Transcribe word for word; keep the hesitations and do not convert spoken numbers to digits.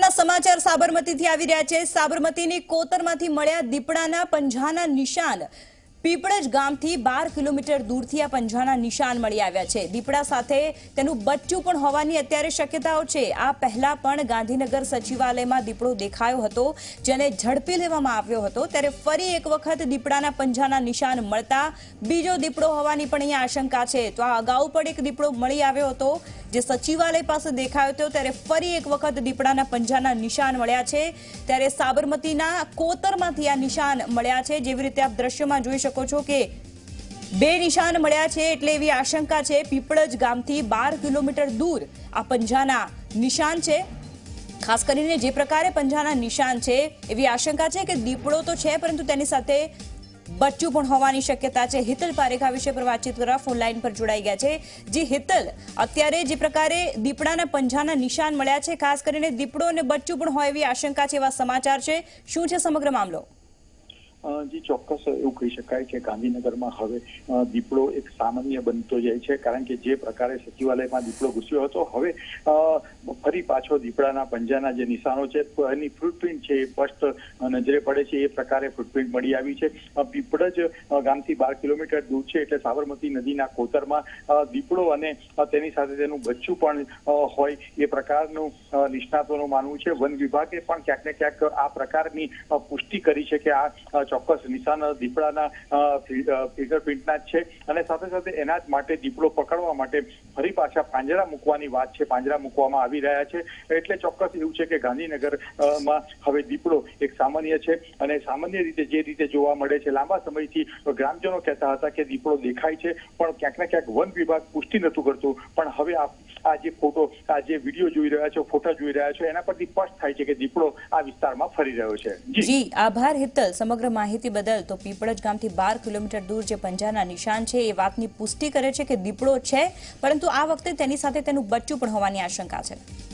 મહત્વના સમાચાર સાબરમતીથી આવી રહ્યા છે। સાબરમતીની કોતરમાંથી મળ્યા દીપડાના પંજાના નિશાન। પીપળજ ગામથી બાર કિલોમીટર દૂરથી આ પંજાના નિશાન મળી આવ્યા છે। દીપડા સાથે તેનું બચ્ચું પણ હોવાની અત્યારે શક્યતાઓ છે। આ પહેલા પણ ગાંધીનગર સચિવાલયમાં દીપડો દેખાયો હતો, જેને ઝડપી લેવામાં આવ્યો હતો। ત્યારે ફરી એક વખત દીપડાના પંજાના નિશાન મળતા બીજો દીપડો હોવાની પણ અહીંયા આશંકા છે। તો આ અગાઉ પણ એક દીપડો મળી આવ્યો હતો, જે સચિવાલય પાસે દેખાયો હતો। ત્યારે ફરી એક વખત દીપડાના પંજાના નિશાન મળ્યા છે। ત્યારે સાબરમતીના કોતરમાંથી આ નિશાન મળ્યા છે। જેવી રીતે આપ દ્રશ્યમાં જોઈ શકો છો કે બે નિશાન મળ્યા છે, એટલે એવી આશંકા છે પીપળજ ગામથી બાર કિલોમીટર દૂર આ પંજાના નિશાન છે। ખાસ કરીને જે પ્રકારે પંજાના નિશાન છે, એવી આશંકા છે કે દીપડો તો છે, પરંતુ તેની સાથે બચ્ચું પણ હોવાની શક્યતા છે। હિતલ પારેખ આ વિષય પર વાતચીત કરવા ફોન લાઈન પર જોડાઈ ગયા છે। જી હિતલ, અત્યારે જે પ્રકારે દીપડાના પંજાના નિશાન મળ્યા છે, ખાસ કરીને દીપડો અને બચ્ચું પણ હોય એવી આશંકા છે, એવા સમાચાર છે, શું છે સમગ્ર મામલો? જી ચોક્કસ એવું કહી શકાય કે ગાંધીનગરમાં હવે દીપડો એક સામાન્ય બનતો જાય છે, કારણ કે જે પ્રકારે સચિવાલયમાં દીપડો ઘૂસ્યો હતો, હવે ફરી પાછો દીપડાના પંજાના જે નિશાનો છે એની ફૂટપ્રિન્ટ છે એ સ્પષ્ટ નજરે પડે છે। એ પ્રકારે ફૂટપ્રિન્ટ મળી આવી છે। પીપળજ ગામથી બાર કિલોમીટર દૂર છે, એટલે સાબરમતી નદીના કોતરમાં દીપડો અને તેની સાથે તેનું બચ્ચું પણ હોય એ પ્રકારનું નિષ્ણાતોનું માનવું છે। વન વિભાગે પણ ક્યાંક ને ક્યાંક આ પ્રકારની પુષ્ટિ કરી છે કે આ ચોક્કસ નિશાન દીપડાના ફિંગરપ્રિન્ટના જ છે, અને સાથે સાથે એના જ માટે દીપડો પકડવા માટે ફરી પાછા પાંજરા મૂકવાની વાત છે, પાંજરા મૂકવામાં આવી રહ્યા છે। એટલે ચોક્કસ એવું છે કે ગાંધીનગરમાં હવે દીપડો એક સામાન્ય છે, અને સામાન્ય રીતે જે રીતે જોવા મળે છે, લાંબા સમયથી ગ્રામજનો કહેતા હતા કે દીપડો દેખાય છે, પણ ક્યાંક ને ક્યાંક વન વિભાગ પુષ્ટિ નહોતું કરતું। પણ હવે આ જે ફોટો, આ જે વિડીયો જોઈ રહ્યા છો, ફોટા જોઈ રહ્યા છો, એના પરથી સ્પષ્ટ થાય છે કે દીપડો આ વિસ્તારમાં ફરી રહ્યો છે। જી આભાર હિતલ સમગ્ર માહિતી બદલ। તો પીપળજ ગામથી બાર કિલોમીટર દૂર જે પંજાના નિશાન છે, એ વાતની પુષ્ટિ કરે છે કે દીપડો છે, પરંતુ આ વખતે તેની સાથે તેનું બચ્ચું પણ હોવાની આશંકા છે।